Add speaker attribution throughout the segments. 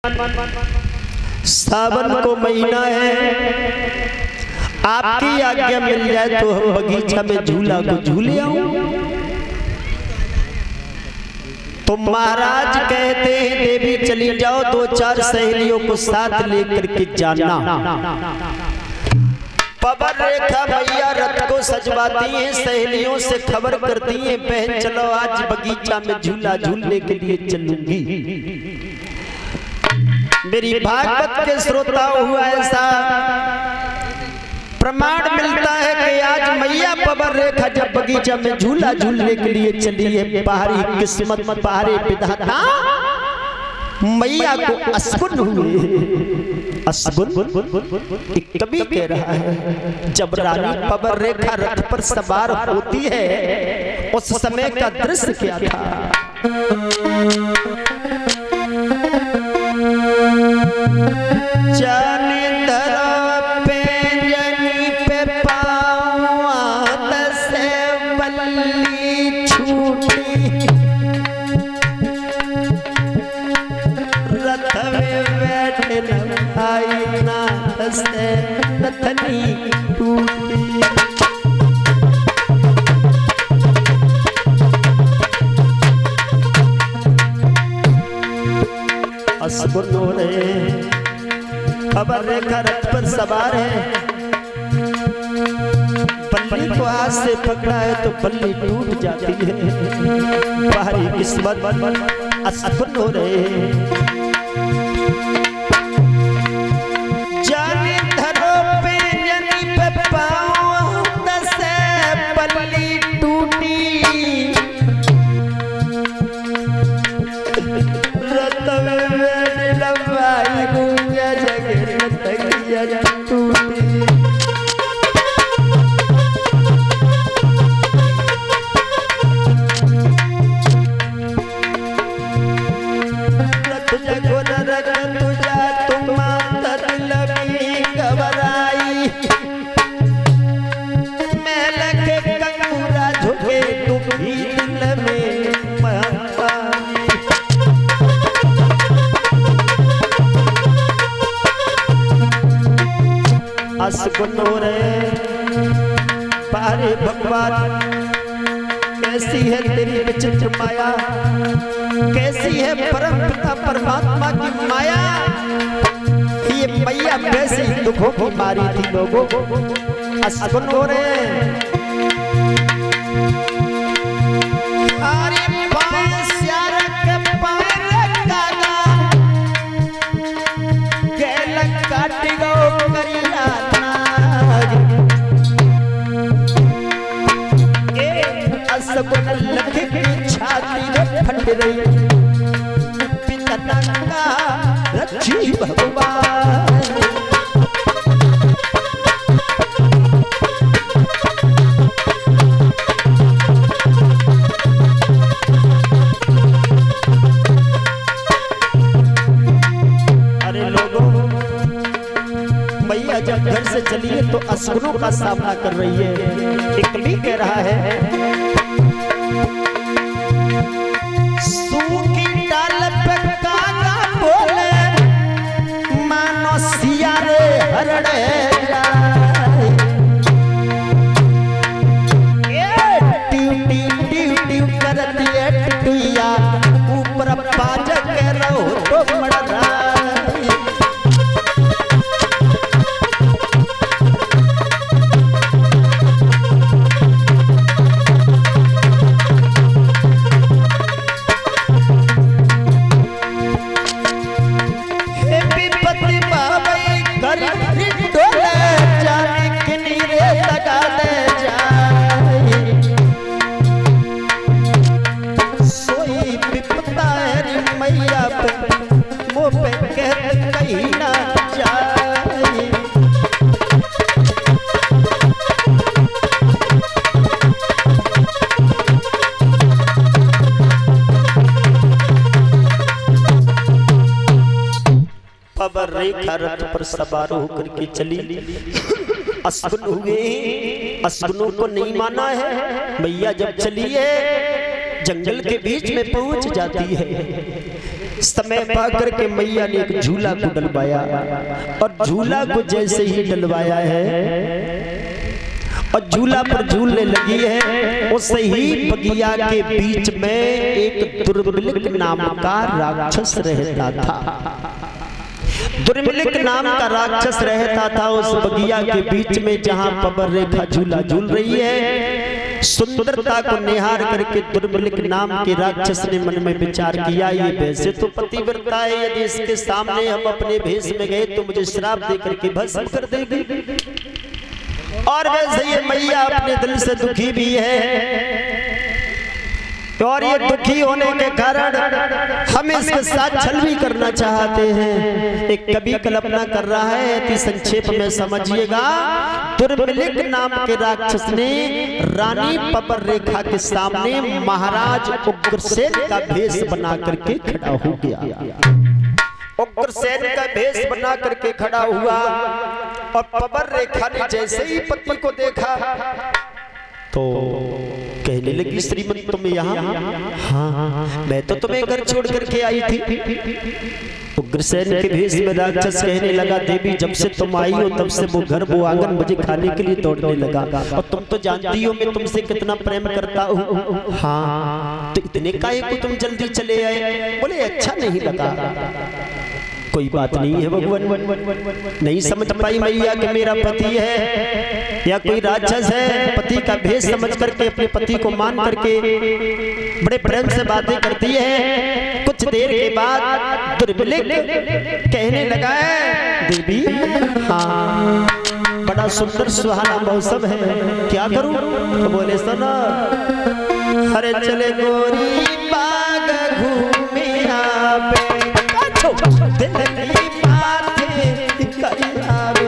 Speaker 1: सावन को महीना है, आपकी आज्ञा मिल जाए तो हम बगीचा में झूला को झूले आऊं। तो महाराज कहते हैं देवी चली जाओ, दो चार सहेलियों को साथ लेकर के जाना। पवन रेखा मैया रथ को सजवाती हैं, सहेलियों से खबर करती हैं, बहन चलो आज बगीचा में झूला झूलने के लिए चलूंगी। मेरी भागवत के श्रोताओं हुआ ऐसा प्रमाण मिलता है कि आज मैया पवन रेखा जब बगीचा में झूला झूलने के लिए चली है, बाहरी किस्मत बाहरी विधाता मैया को असगुन हुए। असगुन एक कवि कह रहा है, जब रानी पवन रेखा रथ पर सवार होती है उस समय का दृश्य क्या था। जाने धरा पे जनी पे पाँव से बल्ली छूटी, रथ में बैठे आई नाथ से नथनी टूटी। असगुन हो रहे पवन रेखा रथ पर सवार है, बल्ली को हाथ से पकड़ा है तो बल्ली टूट जाती है। बाहरी किस्मत असगुन हो रहे जाने धरो पे जनी पे पाँव से बल्ली टूटी, रथ में लंबाई गुंजा जगह तकिया टूटी। रथ जगो रख तुझा तुम मातर लगी घबराई, मैं लगे कंगूरा झुके तुम भी दिल में असगुन हो रहे पारे भगवान। कैसी है तेरी विचित्र माया, कैसी है परम पिता परमात्मा की माया। ये मैया कैसी दुखों की मारी थी लोगों। असगुन हो रहे लखे की छाती में फट रही, पिता नंगा रक्षी भगवान। अरे लोगों, मैया जब घर से चली है तो असगुनों का सामना कर रही है। एक भी कह रहा है सूखी डाल पे कागा बोले मानो सियारे हरड़े जाए। टिव टिव टिव टिव करती है टिटुइया, ऊपर पाज के रहो तो मर रहा। पवन रेखा रथ पर सवार होकर के चली। असगुन हुए, असगुनों को नहीं माना है। मैया जब चली है जंगल के बीच में पहुंच जाती है। समय पा करके मैया ने एक झूला को डलवाया और झूला को जैसे ही डलवाया है और झूला पर झूलने लगी है, उससे ही बगिया के बीच में एक दुर्मिलिक नाम का राक्षस रहता था। दुर्मिलिक नाम का राक्षस रहता था उस बगिया के बीच में जहां पबर रेखा झूला झूल रही है। सुंदरता को निहार करके दुर्मिलिक नाम के राक्षस ने मन में विचार किया, ये वैसे तो पतिव्रता है, यदि इसके सामने हम अपने भेष में गए तो मुझे श्राप दे करके भस्म कर देगी, और वैसे ये मैया अपने दिल से दुखी भी है और ये दुखी होने के कारण हम इसके साथ छल भी करना चाहते हैं। एक कवि कल्पना कर रहा है, अति संक्षेप में समझिएगा। दुर्मिलिक नाम के राक्षस ने रानी पबर रेखा के सामने महाराज उग्रसेन का भेष बना करके खड़ा हो गया। उग्रसेन का भेष बना करके खड़ा हुआ और पबर रेखा ने जैसे ही पति को देखा तो कहने लगी, श्रीमती तुम यहाँ? हाँ, मैं तो तुम्हें घर छोड़ करके आई थी। उग्रसेन के भेष में राक्षस कहने लगा, देवी जब से तुम आई हो तब से वो घर वो आंगन मुझे खाने के लिए दौड़ने लगा, और तुम तो जानती हो मैं तुमसे कितना प्रेम करता हूँ। हाँ, तो इतने काहे को तुम जल्दी चले आए? बोले अच्छा नहीं लगा। कोई बात नहीं है भगवान, नहीं समझ पाई मैया कि मेरा पति है या कोई राक्षस है। पति का भेष समझ करके अपने पति को मान करके बड़े प्रेम से बातें करती है। कुछ देर के बाद दुर्मिलिक कहने लगा है, देवी हाँ बड़ा सुंदर सुहाना मौसम है, क्या करूं? तो बोले सुनो, अरे चले गोरी बाग घूमे आवे, दिल की बातें करावे।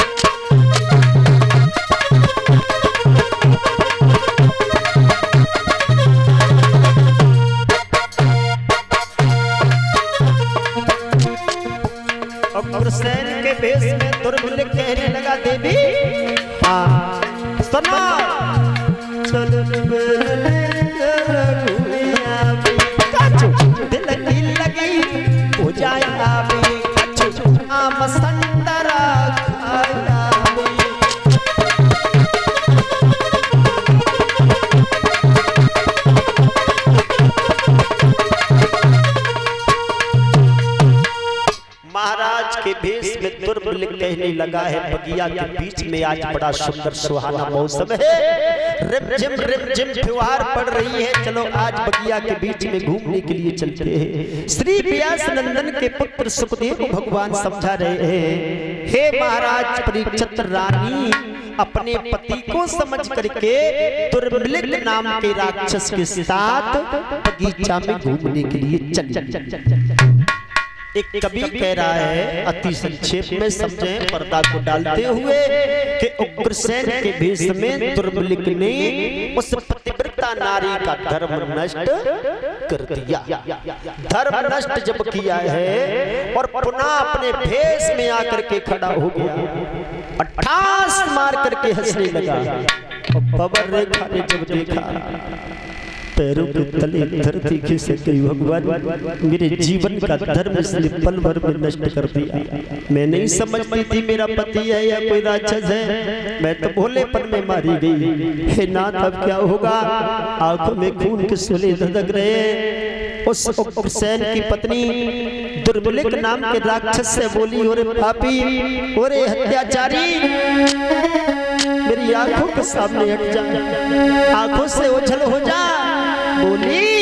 Speaker 1: उग्रसेन के भेष में दुर्मिलिक कहने लगा, देवी हाँ सुनो, चल दिल की लगी हो जाए आम संतरा खाया। महाराज के भेष में दुर्मिलिक कहने लगा है, बगिया के बीच में आज बड़ा सुंदर सुहाना मौसम है, रिमझिम फुहार पड़ रही है, चलो आज बगिया के बीच में घूमने के लिए चलते हैं। श्री व्यास नंदन के पुत्र सुखदेव को भगवान समझा रहे हैं, हे महाराज परीक्षित, रानी अपने पति को समझ करके दुर्मिलिक नाम के राक्षस के साथ बगीचा में घूमने के लिए चली। एक कवि कह रहा है, अति संक्षेप में समझें पर्दा को डालते हुए, कि उग्रसेन के भेष में दुर्मिलिक ने उस पतिव्रता नारी का धर्म नष्ट कर दिया। धर्म नष्ट जब किया है और पुनः अपने भेष में आकर के खड़ा हो गया, ठास मार करके हंसने लगा। और पबर रेखा ने जब देखा, पैरों के तले धरती खिसक गई, भगवान मेरे जीवन का धर्म इसने पल भर में नष्ट कर दिया। मैं नहीं समझती थी मेरा पति है या कोई राक्षस है, मैं तो भोलेपन में मारी गई। हे नाथ अब क्या होगा? आंखों में खून के सूले धधक रहे। उस उग्रसेन की पत्नी दुर्मिलिक नाम के राक्षस से बोली, ओरे पापी, ओरे हत्याचारी, मेरी आंखों के सामने हट जा, आंखों से ओझल हो जा। बोली